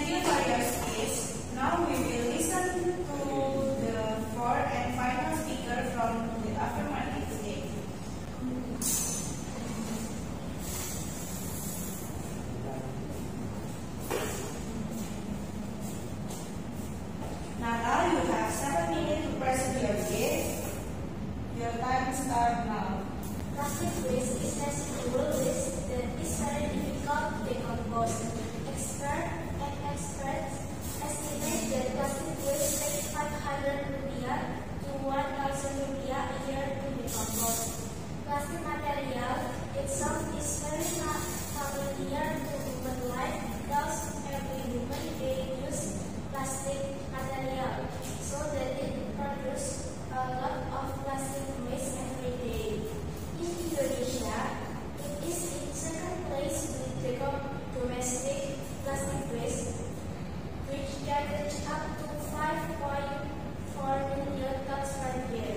Thank you for your speech. Now we will listen to the fourth and final speaker from the affirmative state. Nana, you have 7 minutes to present your case. Your time starts now. Plastic waste is residual waste that is very difficult to decompose. Experts estimate that plastic waste takes 500 rupiah to 1,000 rupiah a year to decompose. Plastic material itself is very familiar to human life because every human being uses plastic material, so that it produces a lot of plastic waste every day. In Indonesia, it is in second place with the domestic plastic waste, which gathers up to 5.4 million tons per year.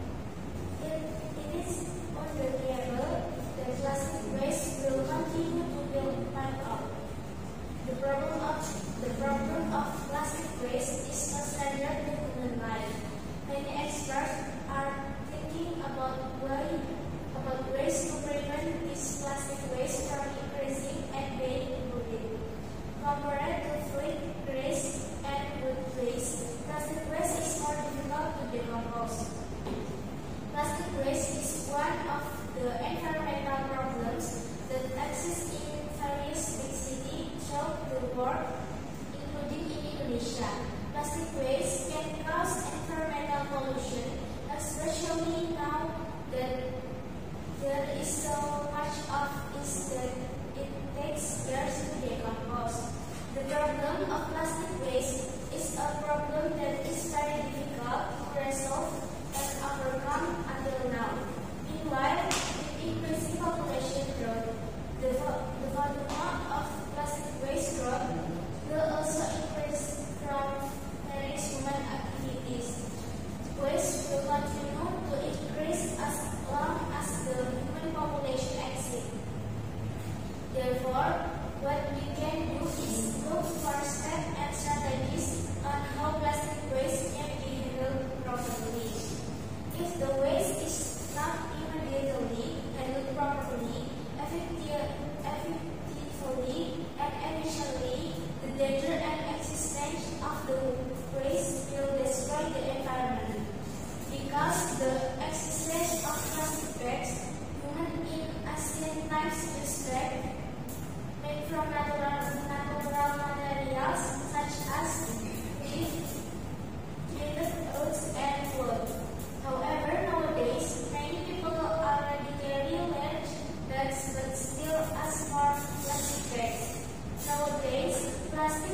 It is undeniable that plastic waste will continue to build up. The problem of plastic waste is not standard to human life. Many experts are thinking about ways to prevent this plastic waste from increasing and being included. Compared to food waste and wood waste, plastic waste is more difficult to decompose. Plastic waste is one of the environmental problems that exist in various big cities throughout the world, including in Indonesia. Plastic waste can cause environmental pollution, especially now that there is so much of it that it takes years to decompose. The problem of plastic waste is a problem that is very difficult to resolve and overcome until now. Meanwhile, with increasing population growth, the volume of plastic waste growth will also increase from various human activities. Waste will continue to increase as long as the human population exists. Therefore, what we can do is look for steps and strategies on how plastic waste can be handled properly. If the waste is not immediately handled properly, effectively, and efficiently, the danger and existence of the waste will destroy the environment. Because the existence of plastic bags, human in ancient times used bags made from natural materials such as leaf, treated oats, and wood. However, nowadays, many people already carry large bags but still ask for plastic bags. Nowadays, plastic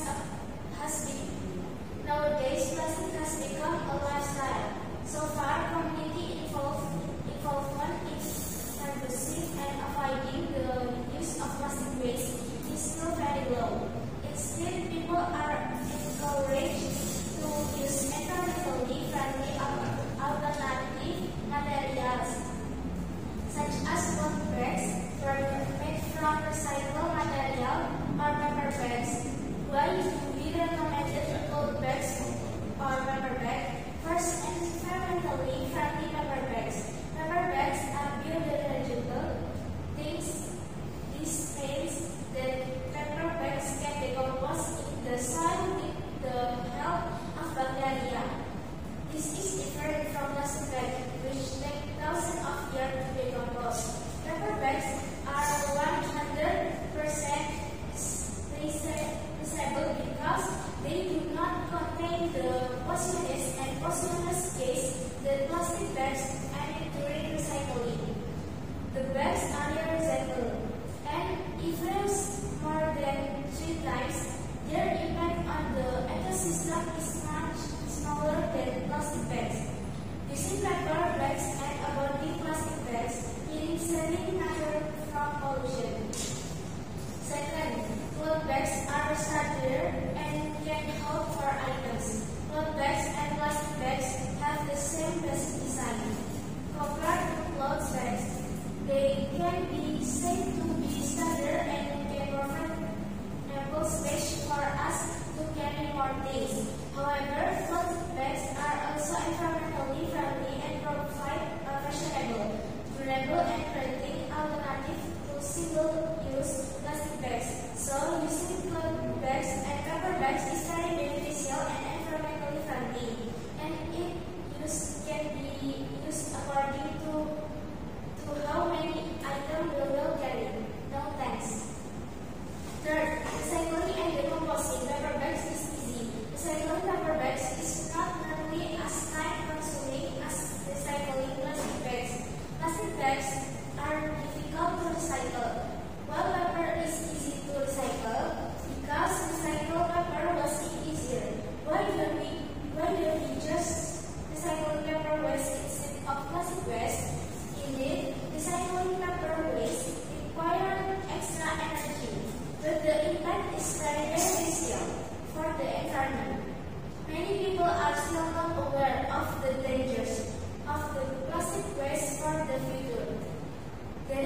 has become a lifestyle. So far, community involvement in reducing and avoiding the use of plastic waste is still very low. Instead, people are encouraged to use environmentally friendly alternative materials, such as cloth bags made from recycled material or paper bags. Why do we recommend cloth bags or paper bags? First, environmentally friendly paper bags. Paper bags are biodegradable. This means that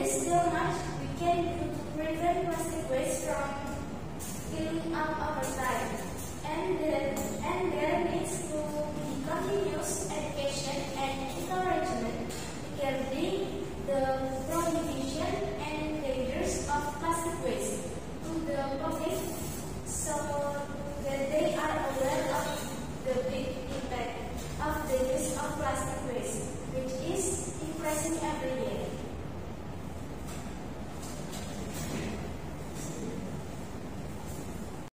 is still much we can do to prevent plastic waste from piling up over time. And there needs to be continuous education and